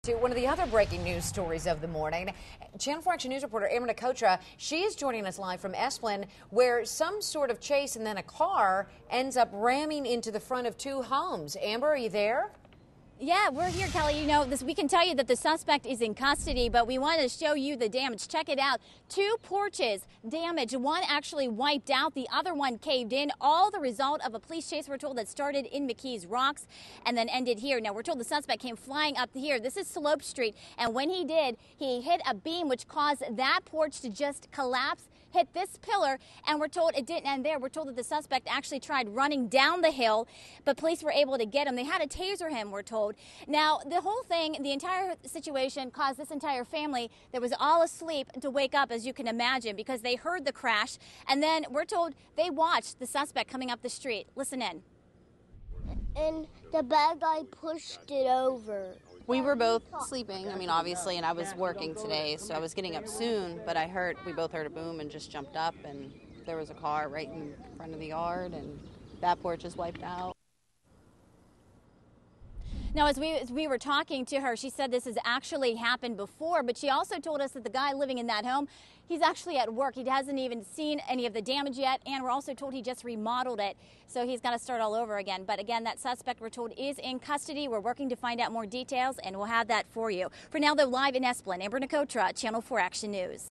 To one of the other breaking news stories of the morning, Channel 4 Action News reporter Amber Nakotra, she is joining us live from Esplen, where some sort of chase and then a car ends up ramming into the front of two homes. Amber, are you there? Yeah, we're here, Kelly. You know, we can tell you that the suspect is in custody, but we want to show you the damage. Check it out. Two porches damaged. One actually wiped out. The other one caved in. All the result of a police chase, we're told, that started in McKees Rocks and then ended here. Now, we're told the suspect came flying up here. This is Slope Street, and when he did, he hit a beam which caused that porch to just collapse, hit this pillar, and we're told it didn't end there. We're told that the suspect actually tried running down the hill, but police were able to get him. They had to taser him, we're told. Now, the whole thing, the entire situation caused this entire family that was all asleep to wake up, as you can imagine, because they heard the crash, and then we're told they watched the suspect coming up the street. Listen in. And the bad guy pushed it over. We were both sleeping, obviously, and I was working today, so I was getting up soon, but we both heard a boom and just jumped up, and there was a car right in front of the yard, and that porch is wiped out. Now, as we were talking to her, she said this has actually happened before, but she also told us that the guy living in that home, he's actually at work. He hasn't even seen any of the damage yet, and we're also told he just remodeled it, so he's got to start all over again. But again, that suspect, we're told, is in custody. We're working to find out more details, and we'll have that for you. For now, though, live in Esplen, Amber Nakotra, Channel 4 Action News.